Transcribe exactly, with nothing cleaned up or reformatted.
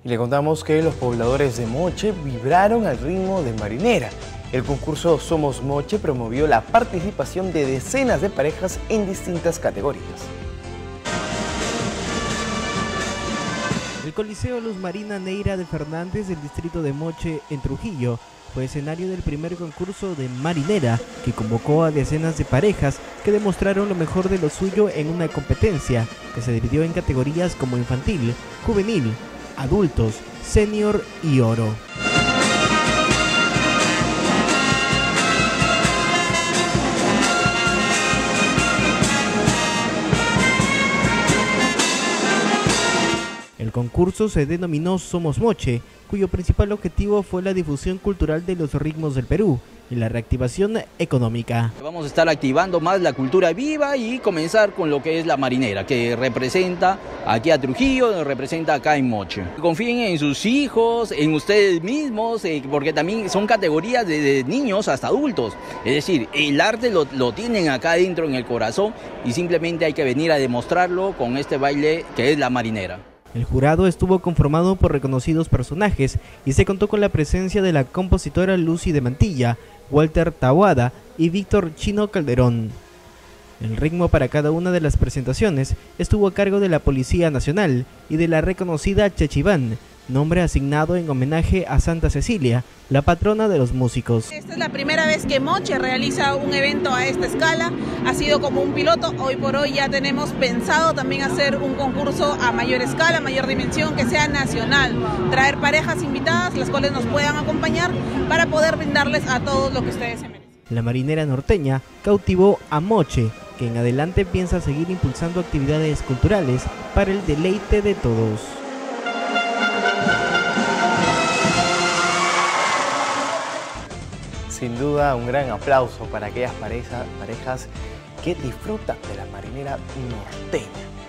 Y le contamos que los pobladores de Moche vibraron al ritmo de Marinera. El concurso Somos Moche promovió la participación de decenas de parejas en distintas categorías. El Coliseo Luz Marina Neira de Fernández del distrito de Moche, en Trujillo, fue escenario del primer concurso de Marinera, que convocó a decenas de parejas que demostraron lo mejor de lo suyo en una competencia que se dividió en categorías como infantil, juvenil, adultos, senior y oro. El concurso se denominó Somos Moche, cuyo principal objetivo fue la difusión cultural de los ritmos del Perú y la reactivación económica. Vamos a estar activando más la cultura viva y comenzar con lo que es la marinera, que representa aquí a Trujillo, representa acá en Moche. Confíen en sus hijos, en ustedes mismos, eh, porque también son categorías de, de niños hasta adultos. Es decir, el arte lo, lo tienen acá dentro en el corazón y simplemente hay que venir a demostrarlo con este baile que es la marinera. El jurado estuvo conformado por reconocidos personajes y se contó con la presencia de la compositora Lucy de Mantilla, Walter Taboada y Víctor Chino Calderón. El ritmo para cada una de las presentaciones estuvo a cargo de la Policía Nacional y de la reconocida Chechiván, nombre asignado en homenaje a Santa Cecilia, la patrona de los músicos. Esta es la primera vez que Moche realiza un evento a esta escala, ha sido como un piloto. Hoy por hoy ya tenemos pensado también hacer un concurso a mayor escala, mayor dimensión, que sea nacional, traer parejas invitadas, las cuales nos puedan acompañar para poder brindarles a todos lo que ustedes se merecen. La marinera norteña cautivó a Moche, que en adelante piensa seguir impulsando actividades culturales para el deleite de todos. Sin duda, un gran aplauso para aquellas parejas, parejas que disfrutan de la marinera norteña.